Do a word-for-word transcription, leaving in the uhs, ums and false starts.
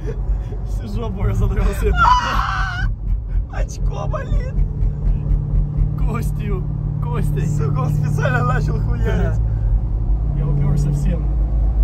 Всю жопу разодрался. Очко болит. Костью. Костей. Сука, он специально начал хуярить. Я уперся всем.